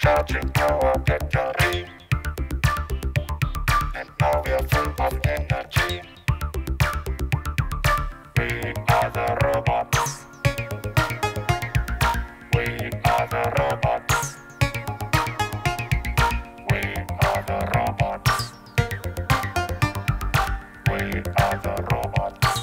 charging our battery, and now we're full of energy. We are the robots. We are the robots. We are the robots. We are the robots.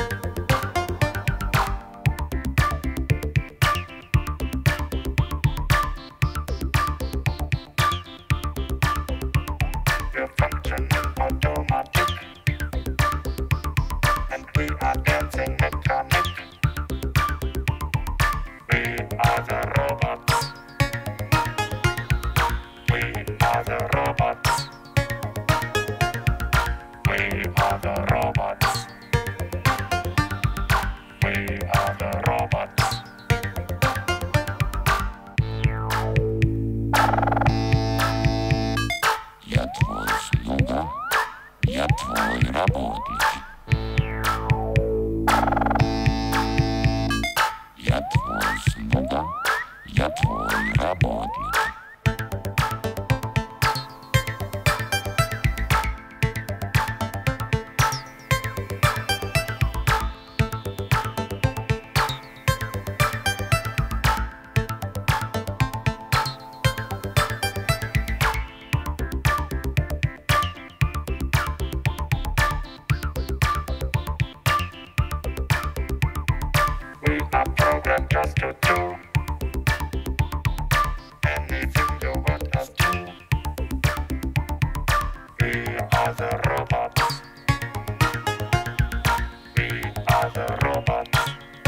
We're functioning automatic, and we are dancing mechanic. We are the robots. We are the robots. We are the robots. We are the robots. Я твой слуга, я твой работник. Я твой слуга, я твой работник. We are programmed just to do anything you want us to. We are the robots. We are the robots.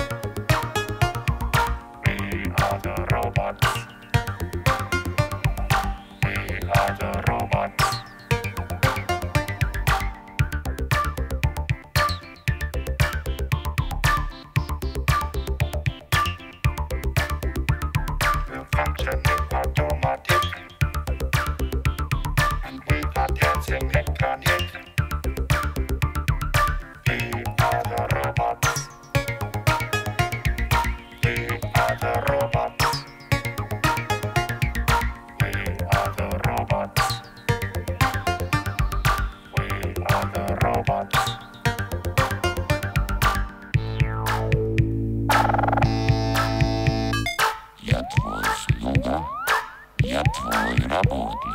We are the robots. We are the robots. We're functioning automatic, and we are dancing mechanic. We are the robots. We are the robots. We are the robots. We are the robots. Я твой слуга, я твой работник.